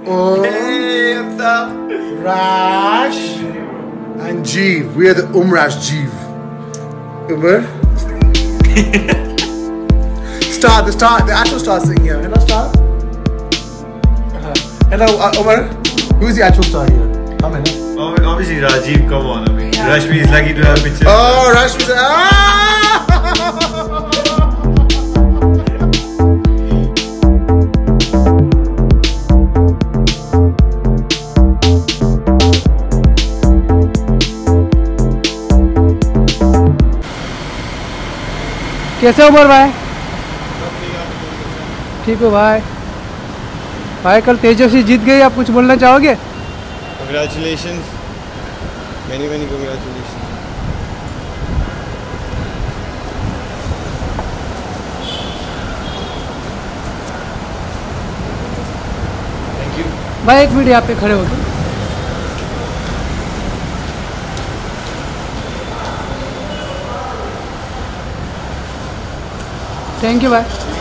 Hey, what's up? Rash and Jeev. We are the Rash Jeev. Umar? the actual star sitting here. Hello, star. Hello, Umar. Who's the actual star here? Come in. Obviously, Rajiv, come on. I mean, Rashmi is lucky to have a picture. Oh, Rashmi. कैसे हो उमर भाई? ठीक हो भाई? भाई कल तेजस्वी जीत गई, आप कुछ बोलना चाहोगे? Congratulations. Many congratulations. Thank you. भाई एक मिनट यहाँ पे खड़े हो तुम. थैंक यू भाई.